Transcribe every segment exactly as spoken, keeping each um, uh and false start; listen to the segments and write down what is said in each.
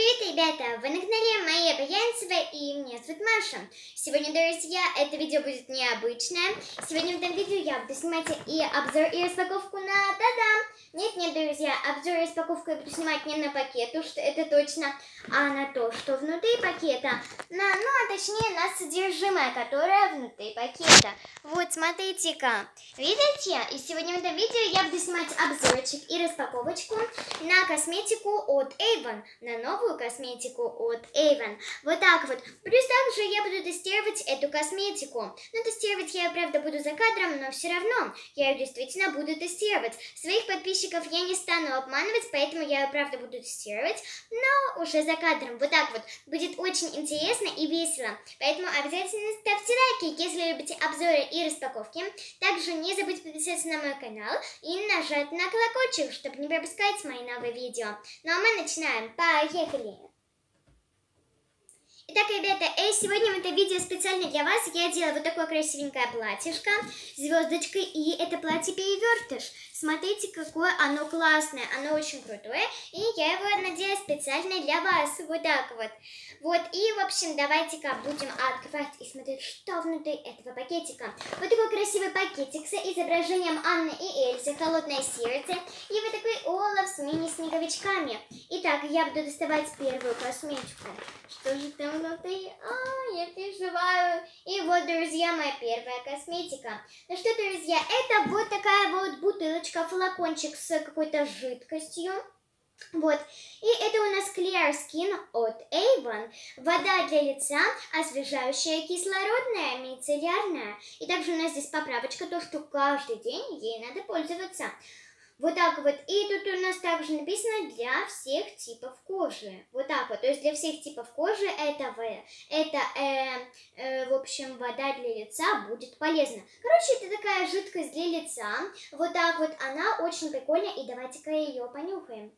Привет, ребята! Вы на канале Майя Баянцева и меня зовут Маша. Сегодня, друзья, это видео будет необычное. Сегодня в этом видео я буду снимать и обзор, и распаковку на... Та-дам! Нет-нет, друзья, обзор и распаковку я буду снимать не на пакет, уж это точно, а на то, что внутри пакета. На, ну, а точнее, на содержимое, которое внутри пакета. Вот, смотрите-ка. Видите? И сегодня в этом видео я буду снимать обзорчик и распаковочку на косметику от Avon. На новую косметику от Avon. Вот так вот. Плюс также я буду тестировать эту косметику. Но тестировать я, правда, буду за кадром, но все равно я ее действительно буду тестировать. Своих подписчиков я не стану обманывать, поэтому я ее, правда, буду тестировать, но уже за кадром. Вот так вот. Будет очень интересно и весело. Поэтому обязательно ставьте лайки, если любите обзоры и распаковки. Также не забудьте подписаться на мой канал и нажать на колокольчик, чтобы не пропускать мои новые видео. Ну а мы начинаем. Поехали! Итак, ребята, э, сегодня в это видео специально для вас я делала вот такое красивенькое платьишко с звездочкой, и это платье перевертыш. Смотрите, какое оно классное, оно очень крутое, и я его надела специально для вас, вот так вот. Вот, и, в общем, давайте-ка будем открывать и смотреть, что внутри этого пакетика. Вот такой красивый пакетик с изображением Анны и Эльзы, холодное сердце, и вот такой Олаф с мини-снеговичками. Итак, я буду доставать первую косметику. Что же там внутри? А, я переживаю. И вот, друзья, моя первая косметика. Ну что, друзья, это вот такая вот бутылочка, флакончик с какой-то жидкостью. Вот, и это у нас Clear Skin от Avon. Вода для лица, освежающая, кислородная, мицеллярная. И также у нас здесь поправочка, то, что каждый день ей надо пользоваться. Вот так вот. И тут у нас также написано для всех типов кожи. Вот так вот. То есть для всех типов кожи это, это э, э, в общем, вода для лица будет полезна. Короче, это такая жидкость для лица. Вот так вот. Она очень прикольная. И давайте-ка ее понюхаем.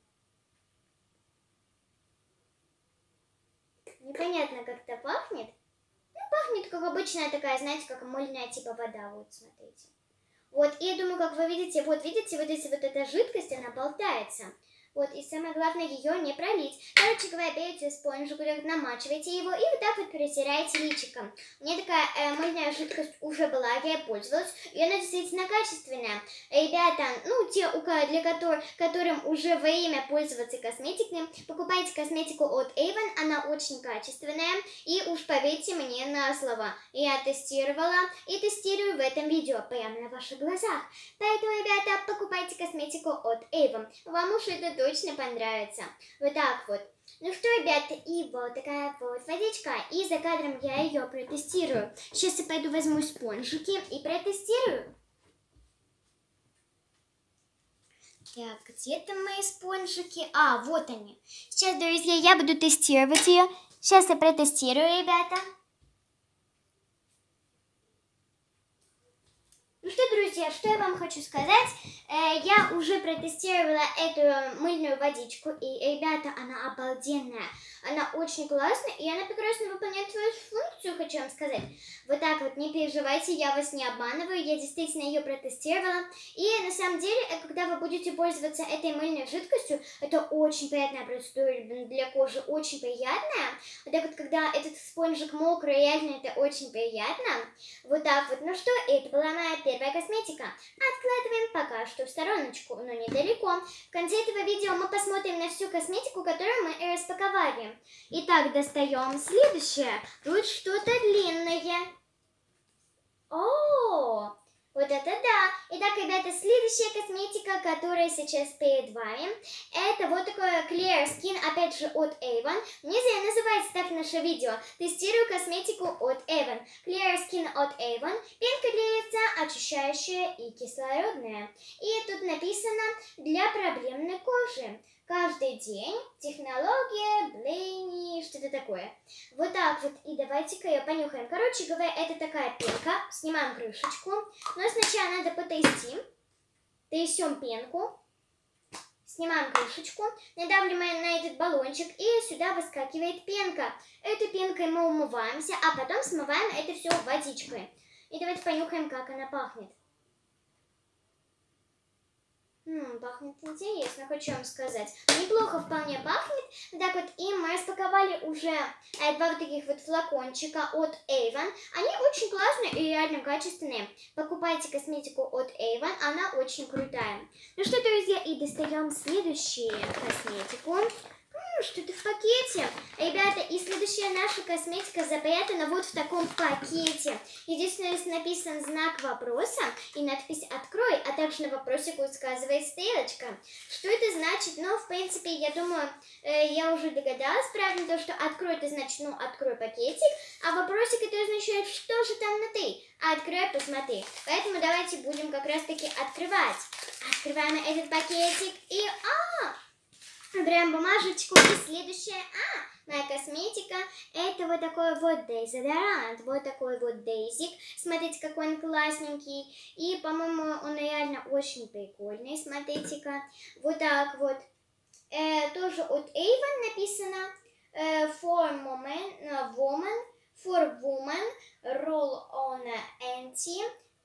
Непонятно, как это пахнет. Ну, пахнет, как обычная такая, знаете, как мыльная типа вода. Вот, смотрите. Вот, и я думаю, как вы видите, вот видите, вот здесь вот эта жидкость, она болтается. Вот, и самое главное, ее не пролить. Короче говоря, берете спонжик, намачиваете его и вот так вот перетираете личиком. У меня такая э, мыльная жидкость уже была, я ей пользовалась, и она действительно качественная. Ребята, ну, те, у для которых, которым уже время пользоваться косметикой, покупайте косметику от Avon, она очень качественная, и уж поверьте мне на слово. Я тестировала и тестирую в этом видео, прямо на ваших глазах. Поэтому, ребята, покупайте косметику от Avon. Вам уж это точно понравится. Вот так вот. Ну что, ребята, и вот такая вот водичка. И за кадром я ее протестирую. Сейчас я пойду возьму спонжики и протестирую. Так, где там мои спонжики? А, вот они. Сейчас, друзья, я буду тестировать ее. Сейчас я протестирую, ребята. Ну что, друзья, что я вам хочу сказать, э, я уже протестировала эту мыльную водичку, и, ребята, она обалденная, она очень классная, и она прекрасно выполняет свою функцию, хочу вам сказать. Вот так вот, не переживайте, я вас не обманываю, я действительно ее протестировала, и на самом деле, когда вы будете пользоваться этой мыльной жидкостью, это очень приятная процедура для кожи, очень приятная. Вот так вот, когда этот спонжик мокрый, реально это очень приятно. Вот так вот, ну что, это была моя первая косметика. Откладываем пока что в стороночку, но недалеко. В конце этого видео мы посмотрим на всю косметику, которую мы распаковали. Итак, достаем следующее. Тут что-то длинное. О, вот это да! Итак, ребята, следующая косметика, которая сейчас перед вами, это вот такое Clear Skin, опять же от Avon. Не зря называется так наше видео. Тестирую косметику от Avon. Clear Skin от Avon. Пенка для лица, очищающая и кислородная. И тут написано для проблемной кожи. Каждый день, технология, блейни, что-то такое. Вот так вот. И давайте-ка ее понюхаем. Короче говоря, это такая пенка. Снимаем крышечку. Но сначала надо потестим. Трясем пенку. Снимаем крышечку. Надавливаем на этот баллончик. И сюда выскакивает пенка. Этой пенкой мы умываемся, а потом смываем это все водичкой. И давайте понюхаем, как она пахнет. М, пахнет интересно, хочу вам сказать. Неплохо вполне пахнет. Вот так вот, и мы распаковали уже э, два вот таких вот флакончика от Avon. Они очень классные и реально качественные. Покупайте косметику от Avon, она очень крутая. Ну что, друзья, и достаем следующую косметику. М, что-то в пакете. Ребята, и следующая наша косметика запрятана вот в таком пакете. Единственное, здесь написан знак вопроса и надпись «Открой», а также на вопросику указывает стрелочка. Что это значит? Ну, в принципе, я думаю, э, я уже догадалась правильно, то, что «Открой» это значит, ну, открой пакетик, а вопросик это означает, что же там внутри. А открой, посмотри. Поэтому давайте будем как раз-таки открывать. Открываем этот пакетик и... А! Убираем бумажечку. И следующая, а, моя косметика, это вот такой вот дезодорант, вот такой вот Дейзик. Смотрите, какой он классненький. И, по-моему, он реально очень прикольный. Смотрите-ка, вот так вот. Э, тоже от Avon написано э, for woman, no, woman, for woman, roll on anti,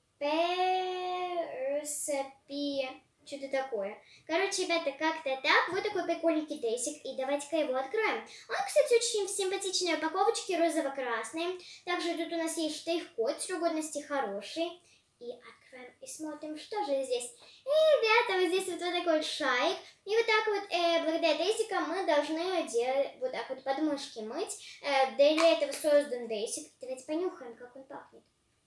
persepi. Что-то такое. Короче, ребята, как-то так. Вот такой прикольненький Дейзик. И давайте-ка его откроем. Он, кстати, очень в симпатичной упаковочке, розово-красный. Также тут у нас есть штрих-код, срок годности хороший. И откроем и смотрим, что же здесь. И, ребята, вот здесь вот, вот такой вот шарик. И вот так вот, э, благодаря Дейзикам мы должны делать, вот так вот подмышки мыть. Э, для этого создан Дейзик. Давайте понюхаем, как он пахнет.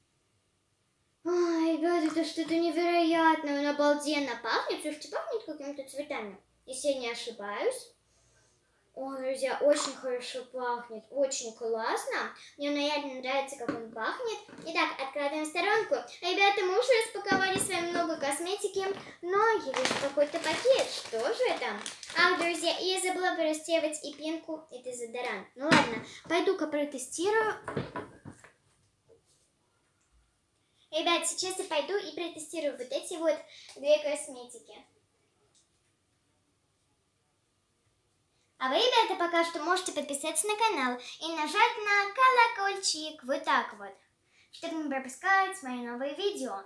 Ой, ребята, это что-то невероятное, он обалденно пахнет. Слушайте, пахнет какими-то цветами, если я не ошибаюсь. Ой, друзья, очень хорошо пахнет, очень классно. Мне реально нравится, как он пахнет. Итак, откладываем в сторонку. Ребята, мы уже распаковали с вами много косметики, но есть какой-то пакет. Что же это? Ах, друзья, и я забыла протестировать и пенку, и дезодорант. Ну ладно, пойду-ка протестирую. Ребят, сейчас я пойду и протестирую вот эти вот две косметики. А вы, ребята, пока что можете подписаться на канал и нажать на колокольчик вот так вот, чтобы не пропускать мои новые видео.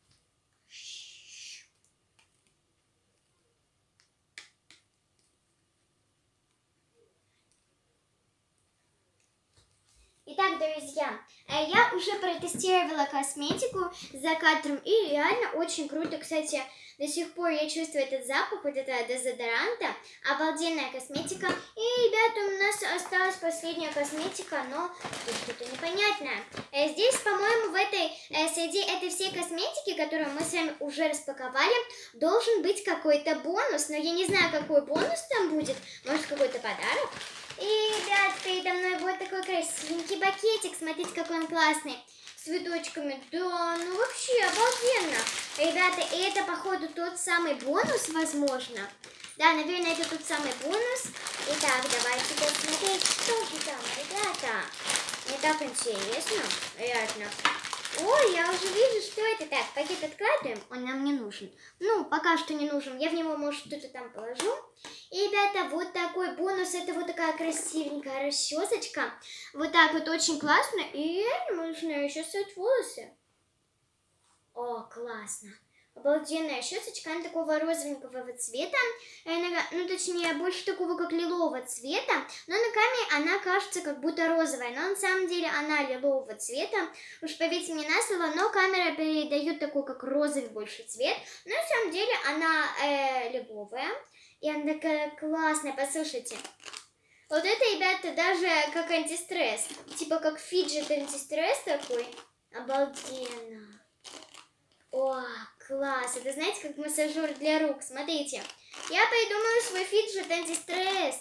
Итак, друзья, я уже протестировала косметику за кадром, и реально очень круто. Кстати, до сих пор я чувствую этот запах вот этого дезодоранта. Обалденная косметика. И, ребята, у нас осталась последняя косметика, но что-то непонятное. Здесь, по-моему, в этой, среди этой всей косметики, которую мы с вами уже распаковали, должен быть какой-то бонус. Но я не знаю, какой бонус там будет. Может, какой-то подарок? И, ребят, передо мной вот такой красивенький пакетик. Смотрите, какой он классный. С цветочками. Да, ну вообще обалденно. Ребята, и это, походу, тот самый бонус, возможно. Да, наверное, это тот самый бонус. Итак, давайте посмотреть, что же там, ребята. Мне так интересно. Реально. Ой, я уже вижу, что это. Так, пакет откладываем, он нам не нужен. Ну, пока что не нужен. Я в него, может, что-то там положу. И, ребята, вот такой бонус. Это вот такая красивенькая расчесочка. Вот так вот очень классно. И можно еще ссать волосы. О, классно. Обалденная щеточка, она такого розовенького цвета, ну точнее больше такого как лилового цвета, но на камере она кажется как будто розовая, но на самом деле она лилового цвета, уж поверьте мне на слово, но камера передает такой как розовый больше цвет, но на самом деле она э, лиловая, и она такая классная, послушайте. Вот это, ребята, даже как антистресс, типа как фиджет антистресс такой, обалденно. О, класс! Это, знаете, как массажер для рук. Смотрите, я придумала свой фиджет антистресс.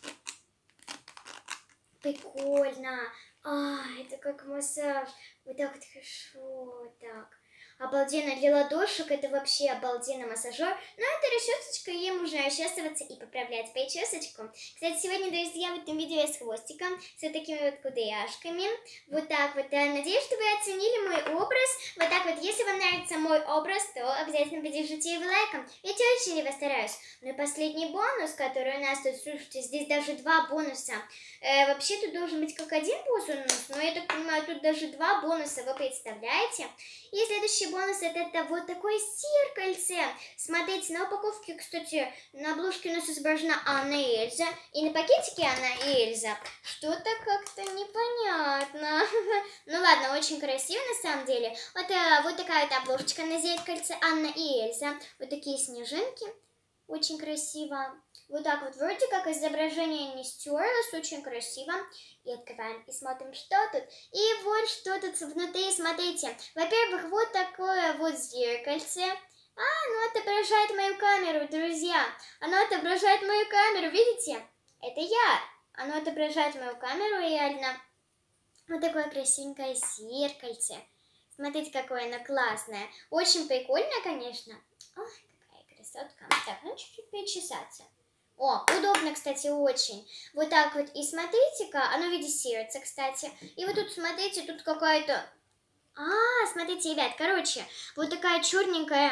Прикольно. А, это как массаж. Вот так вот хорошо, вот так. Обалденно для ладошек, это вообще обалденно массажер. Но это расчесочка, ей можно расчесываться и поправлять причесочку. Кстати, сегодня, друзья, в этом видео я с хвостиком, с вот такими вот кудряшками. Вот так вот. Надеюсь, что вы оценили мой образ. Вот так вот. Если вам нравится мой образ, то обязательно поддержите его лайком. Я очень его стараюсь. Ну и последний бонус, который у нас тут, слушайте, здесь даже два бонуса. Э, вообще тут должен быть как один бонус, но я так понимаю, тут даже два бонуса, вы представляете? И следующий бонус это, это вот такое зеркальце. Смотрите, на упаковке, кстати, на обложке у нас изображена Анна и Эльза. И на пакетике Анна и Эльза. Что-то как-то непонятно. Ну ладно, очень красиво на самом деле. Вот, вот такая вот обложечка на зеркальце Анна и Эльза. Вот такие снежинки. Очень красиво. Вот так вот, вроде как изображение не стерлось, очень красиво. И открываем, и смотрим, что тут. И вот что тут внутри, смотрите. Во-первых, вот такое вот зеркальце. А, оно отображает мою камеру, друзья. Оно отображает мою камеру, видите? Это я. Оно отображает мою камеру, реально. Вот такое красивенькое зеркальце. Смотрите, какое оно классное. Очень прикольно, конечно. Ой, красотка. Так, ну чуть-чуть перечесаться. О, удобно, кстати, очень. Вот так вот. И смотрите-ка, оно в виде сердца, кстати. И вот тут, смотрите, тут какая-то... А, смотрите, ребят, короче, вот такая черненькая...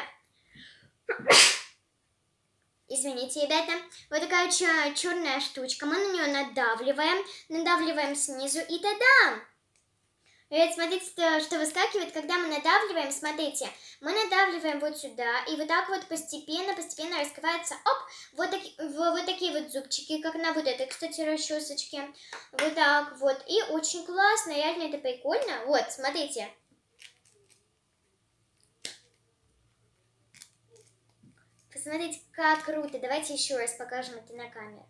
Извините, ребята. Вот такая черная штучка. Мы на нее надавливаем. Надавливаем снизу, и та-дам! Ребят, смотрите, что выскакивает, когда мы надавливаем, смотрите, мы надавливаем вот сюда, и вот так вот постепенно, постепенно раскрывается, оп, вот, таки, вот такие вот зубчики, как на вот этой, кстати, расчесочке, вот так вот, и очень классно, реально это прикольно, вот, смотрите. Посмотрите, как круто, давайте еще раз покажем это на камеру.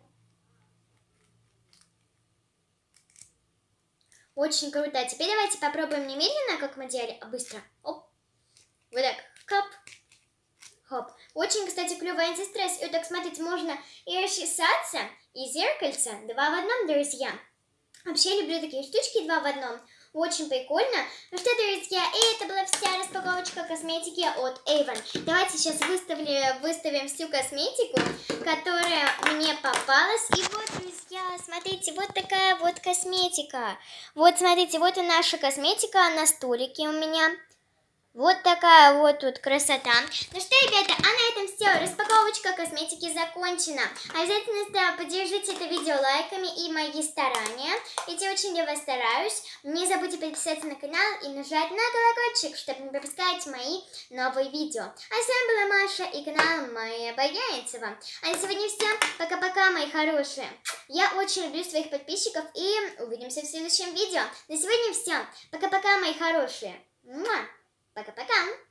Очень круто. А теперь давайте попробуем не медленно, как мы делали, а быстро. Оп. Вот так. Хоп. Хоп. Очень, кстати, клевый антистресс. И вот так, смотрите, можно и расчесаться, и зеркальце. Два в одном, друзья. Вообще люблю такие штучки два в одном. Очень прикольно. Ну что, друзья, и это была вся распаковочка косметики от Avon. Давайте сейчас выставили, выставим всю косметику, которая мне попалась. И вот, друзья, смотрите, вот такая вот косметика. Вот, смотрите, вот и наша косметика на столике у меня. Вот такая вот тут красота. Ну что, ребята, а на этом все. Распаковочка косметики закончена. Обязательно поддержите это видео лайками и мои старания. Ведь я очень для вас стараюсь. Не забудьте подписаться на канал и нажать на колокольчик, чтобы не пропускать мои новые видео. А с вами была Маша и канал Майя Баянцева. А на сегодня все. Пока-пока, мои хорошие. Я очень люблю своих подписчиков и увидимся в следующем видео. На сегодня все. Пока-пока, мои хорошие. Пока-пока!